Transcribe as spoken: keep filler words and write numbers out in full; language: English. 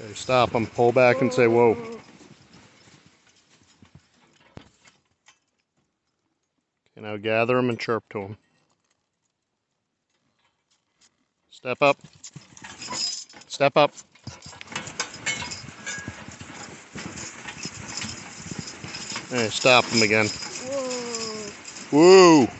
Okay, stop them. Pull back and say, whoa. Okay, now gather them and chirp to them. Step up. Step up. Hey, stop them again. Whoa. Woo!